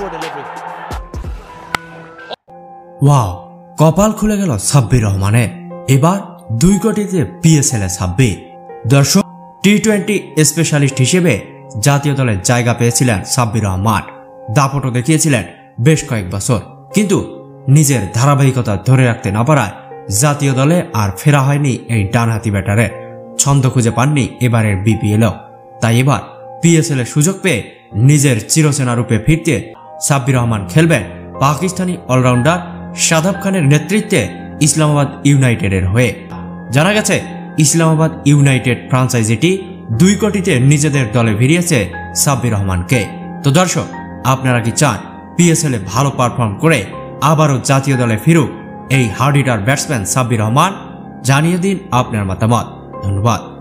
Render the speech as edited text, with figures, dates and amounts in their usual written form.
Wow, কপাল খুলে গেল সাব্বির রহমানের। এবার 2 কোটিতে পিএসএল এ 26। দর্শক, টি-20 স্পেশালিস্ট হিসেবে জাতীয় দলে জায়গা পেয়েছিলেন সাব্বির রহমান। দাপটও দেখিয়েছিলেন বেশ কয়েক বছর, কিন্তু নিজের ধারাবাহিকতা ধরে রাখতে না পারায় জাতীয় দলে আর ফেরা হয়নি এই ডানহাতি ব্যাটারের। ছন্দ খুঁজে পাননি এবারের বিপিএলও। তাই এবার পিএসএল এর সুযোগ পেয়ে নিজের চিরচেনা রূপে ফিরতে সাব্বির রহমান খেলবেন পাকিস্তানি অলরাউন্ডার শাদাব খানের নেতৃত্বে ইসলামাবাদ ইউনাইটেডের হয়ে। জানা গেছে, ইসলামাবাদ ইউনাইটেড ফ্রাঞ্চাইজিটি 2 কোটিতে নিজেদের দলে ভিড়িয়েছে সাব্বির রহমানকে। তো দর্শক, আপনারা কি চান পিএসএল এ ভালো পারফর্ম করে আবারও জাতীয় দলে ফিরুক এই hard hitter batsman Sabbir Rahman? জানিয়ে দিন আপনার মতামত। ধন্যবাদ।